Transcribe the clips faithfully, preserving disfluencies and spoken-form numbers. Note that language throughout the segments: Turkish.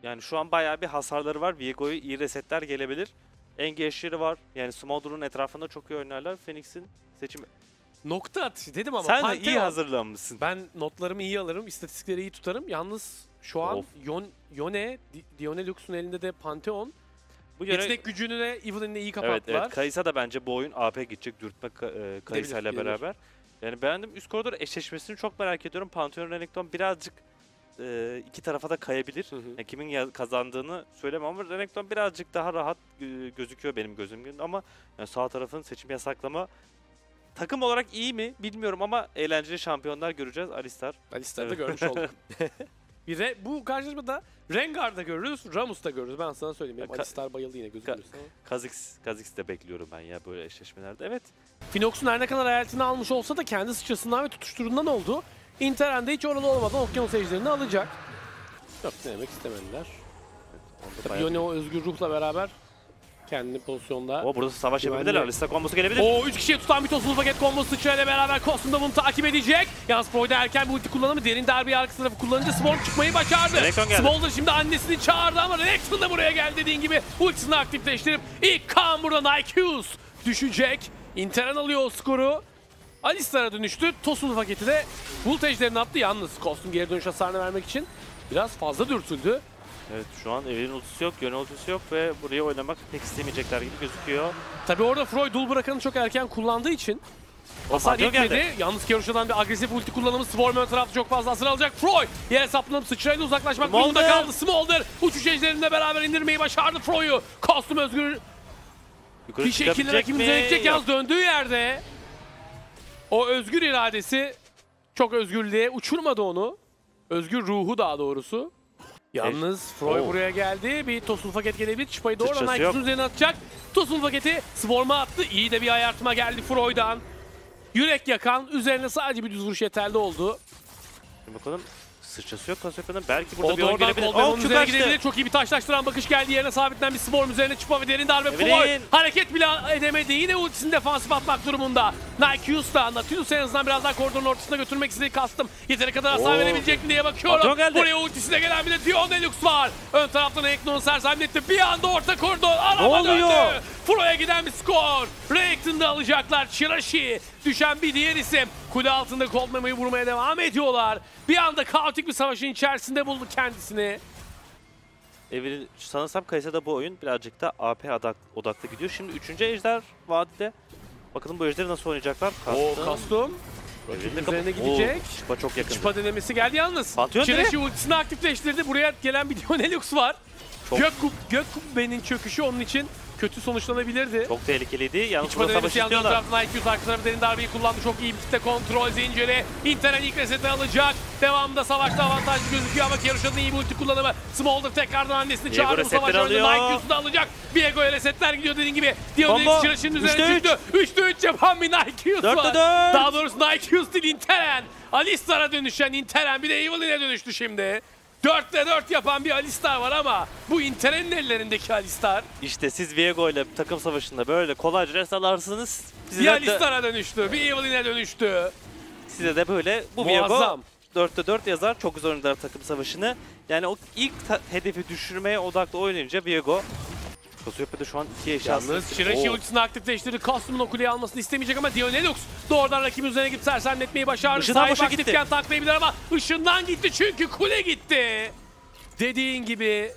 Yani şu an bayağı bir hasarları var. Viego'yu iyi resetler gelebilir. Engage'leri var. Yani Smolder'ın etrafında çok iyi oynarlar. Phoenix'in seçimi. Nokta atışı dedim ama. Sen de Pantheon, iyi hazırlanmışsın. Ben notlarımı iyi alırım, istatistikleri iyi tutarım. Yalnız şu an Yon, Yone, Dione Lux'un elinde de Pantheon. Bu yetenek gücünü de Evelyn'le iyi kapattılar. Evet, evet. Kayısa da bence bu oyun A P gidecek dürtme e, Kayısa ile beraber. Yani beğendim. Üst koridor eşleşmesini çok merak ediyorum. Pantheon Renekton birazcık e, iki tarafa da kayabilir. Hı hı. Yani kimin kazandığını söylemem ama Renekton birazcık daha rahat e, gözüküyor benim gözümün. Ama yani sağ tarafın seçim yasaklama takım olarak iyi mi bilmiyorum ama eğlenceli şampiyonlar göreceğiz. Alistar. Alistar'da evet. Görmüş olduk. Bir de bu karşılaşmada Rengar'da görürüz, Ramus'ta görürüz. Ben sana söyleyeyim. Ya, Alistar bayıldı yine gözüm görürse. Kha'Zix, Kha'Zix de bekliyorum ben ya böyle eşleşmelerde. Evet. Phenox'un her ne kadar hayaletini almış olsa da kendi sıçrasından ve tutuşturundan oldu. Inter'de hiç oralı olmadan Okyanus ejderini alacak. Yok, denemek istemediler. Evet, Yone o özgür ruhla beraber kendi pozisyonda. O burada savaş yapabilirler. Alistar kombosu gelebilir. O üç kişiye tutan bir tosunlu paket kombosu sıçrayla beraber Kostum'da bunu takip edecek. Yalnız Freud'a erken bir ulti kullanımı, derin darbeyi arka tarafı kullanınca Swarm çıkmayı başardı. Smolder şimdi annesini çağırdı ama Renekton da buraya geldi dediğin gibi ultisini aktifleştirip ilk kan burada Nyquist düşecek. Interen alıyor o skoru. Alistar'a dönüştü. Tosunlu paketi de Bulut ejderini attı. Yalnız Kostum geri dönüş hasarını vermek için biraz fazla dürtüldü. Evet, şu an Evelyn ultisi yok, Yone ultisi yok ve buraya oynamak pek istemeyecekler gibi gözüküyor. Tabi orada Freud dul bırakanı çok erken kullandığı için hasar yetmedi. Yalnız Kerusha'dan bir agresif ulti kullanımı, Swarm ön tarafta çok fazla hasar alacak. Freud yere saplanıp sıçrayla uzaklaşmak durumunda kaldı. Smolder uçuş ejderinde beraber indirmeyi başardı Freud'u. Kostum özgür bir şekilde rakibimize gidecek. Yalnız döndüğü yerde o özgür iradesi çok özgürlüğe uçurmadı onu. Özgür ruhu daha doğrusu. Yalnız Freud oh. buraya geldi. Bir tosul paket gelebilir. Çıpayı doğru Nyquist'un üzerine atacak. Tosul paketi Swarm'a attı. İyi de bir ayartma geldi Freud'dan. Yürek yakan. Üzerine sadece bir düz vuruş yeterli oldu. Şimdi bakalım. Sıçrası yok Kasyopya'nın. Belki burada o bir oyun gelebilir. Oh, üzerine gidebilir. Çok iyi bir taşlaştıran bakış geldi. Yerine sabitlenen bir Swarm üzerine çıpa ve derin darbe. Freud hareket bile edemedi. Yine ultisini defansif atmak durumunda. Nyquist'la Nautilus en azından biraz daha koridorun ortasına götürmek istediği kastım. Yeteri kadar hasar oh. verebilecek mi diye bakıyorum. Buraya ultisine gelen bir de Dione Lux var. Ön taraftan Renekton'u sersemletti. Bir anda orta koridor. Arama döndü. Freud'a giden bir skor. Renekton'da alacaklar. Chirashi düşen bir diğer isim. Kule altında Cold Memo'yu vurmaya devam ediyorlar. Bir anda kaotik bir savaşın içerisinde buldu kendisini. Evelyn, sanırsam Kayısa da bu oyun birazcık da A P odaklı gidiyor. Şimdi üçüncü ejder vadide. Bakalım bu ejderi nasıl oynayacaklar? O Kastum. Rakibin üzerine gidecek. Oo, Çıpa çok yakın. Çıpa denemesi geldi yalnız. Chirashi ultisini aktifleştirdi. Buraya gelen bir Dione Lux var. Gök, Gök kubbenin çöküşü onun için kötü sonuçlanabilirdi. Çok tehlikeliydi. Yalnız İç burada savaş istiyorlar. Taraftan Nyquist arka tarafı derin darbeyi kullandı. Çok iyi bir kitle kontrol zinciri. Interen ilk reseti alacak. Devamında savaşta avantajlı gözüküyor ama Kerusha'nın iyi bir ulti kullanımı. Smolder tekrardan annesini çağırdı. Bu savaş önünde Nyquist'i de alacak. Viego'ya resetler gidiyor dediğin gibi. Dione Chirashi'nin üzerine çıktı. üçte üç yapan bir Nyquist var. Daha doğrusu Nyquist değil Interen. Alistar'a dönüşen Interen bir de Evelyn'e dönüştü şimdi. dörtte dört yapan bir Alistar var ama bu Interen'in ellerindeki Alistar. İşte siz Viego ile takım savaşında böyle kolayca res alarsınız. Bir Alistar'a dönüştü, bir Evelyn'e dönüştü. Size de böyle bu Viego dörtte dört yazar. Çok güzel oynadılar takım savaşını. Yani o ilk hedefi düşürmeye odaklı oynayınca Viego. Kasyopya'da şu an iki eşyası. Yalnız Chirashi ultisini aktifleştirdi. Costum'un o kuleyi almasını istemeyecek ama Dione Lux doğrudan rakibin üzerine gidip sersemletmeyi başardı. Sahip aktifken taklayabilir ama ışından gitti çünkü kule gitti. Dediğin gibi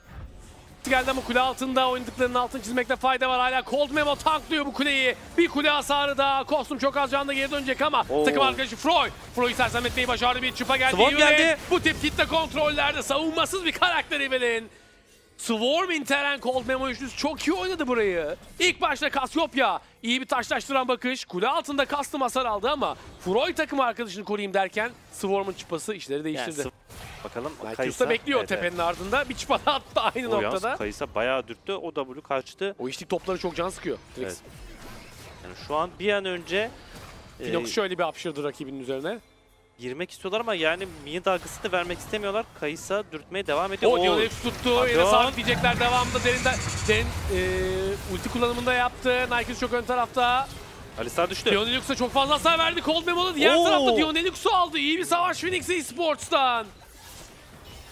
geldi ama kule altında oynadıklarının altını çizmekte fayda var. Hala Cold Memo tanklıyor bu kuleyi. Bir kule hasarı daha. Kostum çok az canlı geri dönecek ama Oo. takım arkadaşı Freud. Freud'u sersemletmeyi başardı. Bir çıpa geldi. geldi. Bu tip kitle kontrollerde savunmasız bir karakter Evelyn. Swarm Interen Cold Memo üçlüsü çok iyi oynadı burayı. İlk başta Cassiopeia iyi bir taşlaştıran bakış. Kule altında custom hasar aldı ama Freud takım arkadaşını koruyayım derken Swarm'ın çıpası işleri değiştirdi. Yani, bakalım Kayısa bekliyor evet, tepenin evet. ardında. Bir çıpa attı aynı o noktada. Kayısa bayağı dürttü. O W kaçtı. O içlik topları çok can sıkıyor. Evet. Yani şu an bir an önce Phenox e, şöyle bir hapşırdı rakibinin üzerine. Girmek istiyorlar ama yani mini dalgasını vermek istemiyorlar. Kayısa dürtmeye devam ediyor. O Dione tuttu. Yine sabitleyecekler devamında. Derinden derin, e, ulti kullanımında yaptı. Nyquist çok ön tarafta. Alistar düştü. Dione Lux'a çok fazla hasar verdi. Cold Memo'da diğer Oo. tarafta Dione Lux'u aldı. İyi bir savaş Phoenix Esports'tan.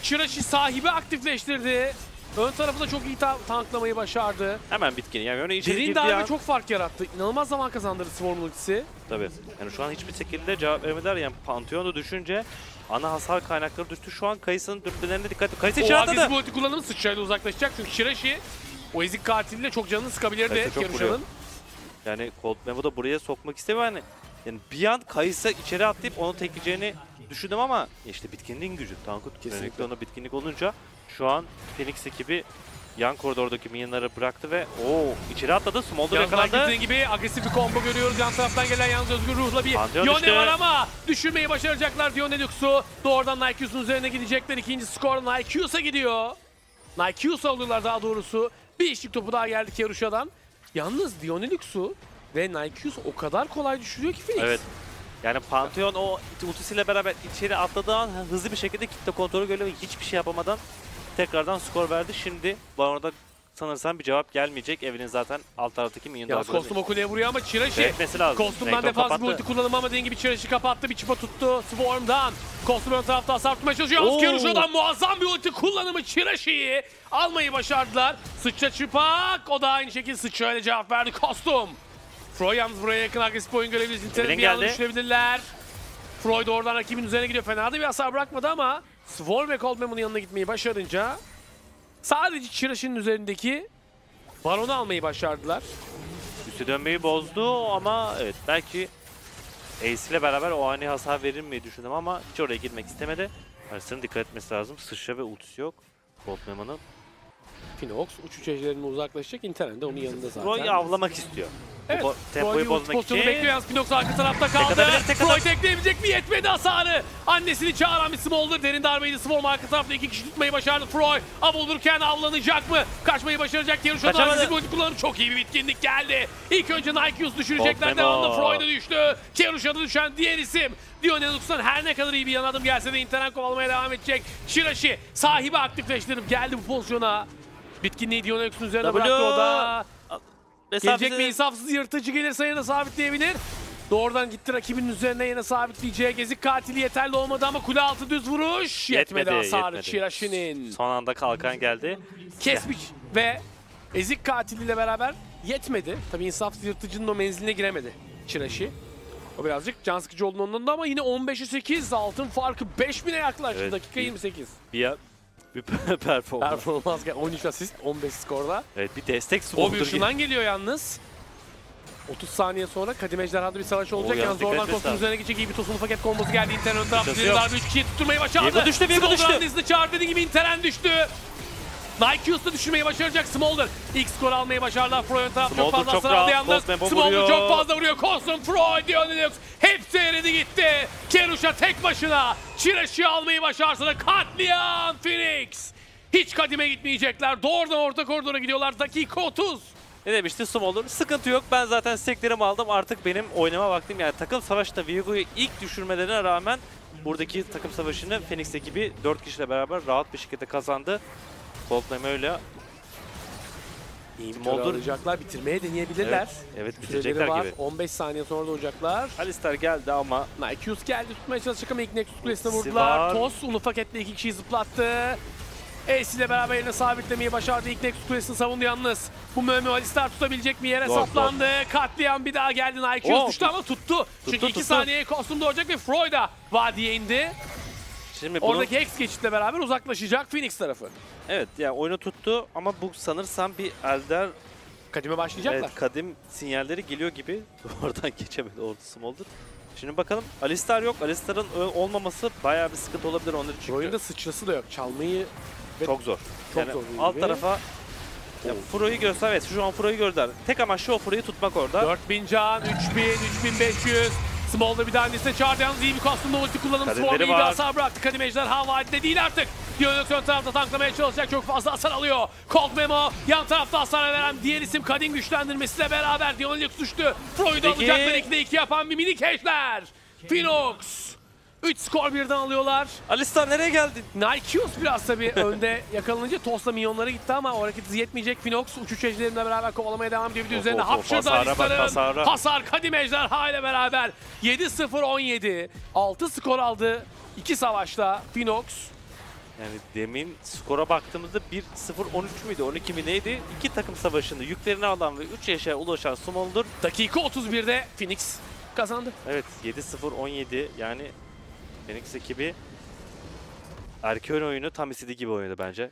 Chirashi sahibi aktifleştirdi. Ön tarafı da çok iyi ta tanklamayı başardı. Hemen bitkini. Yani öyle içeri Derin girdiği darbe an... çok fark yarattı. İnanılmaz zaman kazandırdı Swarm ultisi. Tabii. Yani şu an hiçbir şekilde cevap vermediler. Yani Pantheon'u düşünce ana hasar kaynakları düştü. Şu an Kayısı'nın dürtmelerine dikkat et. Kayısı O içeri agresif atladı. ulti kullanımı sıçrayla uzaklaşacak. Çünkü Chirashi o ezik katiliyle çok canını sıkabilirdi Kayısı çok vuruyor. Kerusha'nın. Yani Cold Memo'u da buraya sokmak istemiyor. Yani, yani bir an Kayısı içeri atlayıp onu tekleyeceğini düşündüm ama işte bitkinliğin gücü. Tankut kesinlikle ona bitkinlik olunca şu an Phoenix ekibi yan koridordaki minyonları bıraktı ve ooo içeri atladı. Smolder Yandan yakalandı. gittiğin gibi agresif bir combo görüyoruz. Yan taraftan gelen yalnız Özgür Ruh'la bir Pantheon Yone işte. var ama düşürmeyi başaracaklar Dionelux'u. Doğrudan Nykius'un üzerine gidecekler. İkinci skor Nykius'a gidiyor. Nykius alıyorlar daha doğrusu. Bir işlik topu daha geldi Kerusha'dan. Yalnız Dionelux'u ve Nykius o kadar kolay düşürüyor ki Phoenix. Evet. Yani Pantheon o ultisiyle beraber içeri atladığı an hızlı bir şekilde kitle kontrolü görüyor ve hiçbir şey yapamadan tekrardan skor verdi. Şimdi Baron'da sanırsam bir cevap gelmeyecek. Evinin zaten alt taraftaki minyon Yalnız dalgaları. Kostum o kuleye vuruyor ama Chirashi. Etmesi lazım. Kostum'dan Renekton defansif kapattı. ulti kullanımı ama dediğin gibi Chirashi kapattı. Bir çıpa tuttu Swarm'dan. Kostum ön tarafta hasar tutmaya çalışıyor. Yalnız Oo. Kerusha'dan muazzam bir ulti kullanımı Chirashi'yi almayı başardılar. Sıçra çıpak. O da aynı şekilde sıçra ile cevap verdi Kostum. Freud yalnız buraya yakın agresif oyun görebiliriz. İnternet bir anda geldi. düşürebilirler. Freud oradan rakibin üzerine gidiyor. Fena da bir hasar bırakmadı ama Swarm ve Cold Memo'nun yanına gitmeyi başarınca sadece Chirashi'nin üzerindeki Baron'u almayı başardılar. Üstü dönmeyi bozdu ama evet belki Ace ile beraber o ani hasar verir mi düşündüm ama hiç oraya girmek istemedi. Arslan'ın dikkat etmesi lazım. Sıçra ve ultisi yok. Cold Memo'nun. Finox uçuş ejderine uzaklaşacak. Internet de onun yanında zaten. Roy avlamak istiyor. Evet, Bu tempoyu Roy bozmak pozisyonu için. bekliyor. Yalnız Finox arka tarafta kaldı. atabilir, tek Roy atar. tekleyebilecek mi? Yetmedi hasarı. Annesini çağıran bir Smolder. Derin darbeydi. Swarm arka tarafta iki kişi tutmayı başardı. Freud av olurken avlanacak mı? Kaçmayı başaracak. Kerusha'nın Kaçamadı. agresif ulti kullanımı çok iyi bir bitkinlik geldi. İlk önce Nykius düşürecekler. Cold Devamında Memo. Freud'a düştü. Kerusha'da düşen diğer isim. Dionelux'tan her ne kadar iyi bir yan adım gelse de internet kovalamaya devam edecek. Chirashi sahibi aktifleştirip geldi bu pozisyona. Bitkinliği Dionelux'un üzerine W. bıraktı o da. Gelecek Mesafesi- mi insafsız yırtıcı gelirse yine sabitleyebilir. Doğrudan gitti rakibinin üzerine yine sabitleyeceği gezik katili yeterli olmadı ama kule altı düz vuruş. Yetmedi, Yetmedi, hasarı yetmedi. Chirashi'nin. Son anda kalkan geldi. Kesmiş ve ezik katiliyle beraber yetmedi. Tabii insafsız yırtıcının o menziline giremedi Chirashi. O birazcık can sıkıcı olduğunu ondan da ama yine on beşe sekiz altın farkı beş bine yaklaştı. Evet. Dakika yirmi sekiz. Bir, bir performans. Performans gel- on üç asist on beş skorda. Evet bir destek O smolder bir gibi. ışından geliyor yalnız. otuz saniye sonra Kadim Ejderha'da bir savaş olacak. yalnız Yalnız dikkat oradan etmesi kostüm lazım. üzerine geçecek iyi bir tosunu paket kombosu geldi. İnteren ön tarafta Şaşası yok. darbe üç kişiyi tutturmayı başardı. Viego düştü, Viego Smolder düştü. hamlesini çağırdı dediği gibi Interen düştü. Nykius da düşürmeyi başaracak Smolder. İlk skor almayı başardılar. Freud ön tarafta çok Smolder fazla çok hasar aldı rahat, yalnız. Cold Memo Smolder vuruyor. çok fazla vuruyor. Kostüm, Freud, Dionelux hepsi eridi gitti. Kerusha tek başına Chirashi'yi almayı başarsa da katliam Phoenix. Hiç kadime gitmeyecekler. Doğrudan orta koridora gidiyorlar. Dakika otuz. Ne demişti Smolder? Sıkıntı yok. Ben zaten steklerimi aldım. Artık benim oynama vaktim. Yani takım savaşta Viego'yu ilk düşürmelerine rağmen buradaki takım savaşını Phoenix ekibi dört kişiyle beraber rahat bir şekilde kazandı. Cold Memo öyle. İyi bir Smolder- tur alacaklar. Bitirmeye deneyebilirler. Evet, evet Süreleri bitirecekler var. gibi. on beş saniye sonra da olacaklar. Alistar geldi ama Nykius geldi tutmaya çalışacak ama ilk Nexus Kulesi'ne Ultisi vurdular. var. Toss unu paketle iki kişiyi zıplattı. Ace ile beraber yerine sabitlemeyi başardı. İlk Nexus Kulesi'ni savundu yalnız. Bu Mömü Alistar tutabilecek mi? Yere Zor, saplandı. Katliam bir daha geldi. Nykius Oo, düştü ama tuttu. Çünkü iki tuttu. saniyeye kostüm doğacak ve Freud'a vadiye indi. şimdi bunun, Oradaki X geçitle beraber uzaklaşacak Phoenix tarafı. evet yani oyunu tuttu ama bu sanırsam bir Elder Kadime başlayacaklar. evet, kadim sinyalleri geliyor gibi. Oradan geçemedi orada Smolder. Şimdi bakalım Alistar yok. Alistar'ın ö- olmaması bayağı bir sıkıntı olabilir onları çünkü. Oyunda sıçrası da yok. Çalmayı Çok zor. Çok yani zor alt gibi. tarafa ya Furo'yu göster. Evet şu an Furo'yu gördüler. Tek amaçlı o Furo'yu tutmak orada. dört bin can, üç bin, üç bin beş yüz. Smolder bir daha liste çağırdı. Yalnız iyi bir kostümle ulti kullanım. Kadimleri Swarm'ı iyi bir var. hasar bıraktı. Kadim Ejderha vadide değil artık. Dionelux ön tarafta tanklamaya çalışacak. Çok fazla hasar alıyor. Cold Memo yan tarafta hasar veren diğer isim Kadim güçlendirmesiyle beraber Dionelux düştü. Freud'u Peki. alacaklar. ikide iki yapan bir minik ejder. Phoenix. üç skor birden alıyorlar. Alistar nereye geldi? Nykius biraz tabii önde yakalanınca Toss'la milyonlara gitti ama o hareket hızı yetmeyecek. Phoenix uçuş ejderleriyle beraber kovalamaya devam ediyor. Bir de Of, üzerine of, of, hapşırdı hasara bak, Alistar'ın. hasara. Hasar Kadim Ejderha ile beraber yedi sıfır on yedi. altı skor aldı. iki savaşta Phoenix. Yani demin skora baktığımızda bir sıfır on üç müydü, on iki mi neydi? İki takım savaşında yüklerini alan ve üç yaşa ulaşan Smolder. Dakika otuz birde Phoenix kazandı. Evet, yedi sıfır on yedi, yani Phoenix ekibi erken oyunu tam istediği gibi oynadı bence.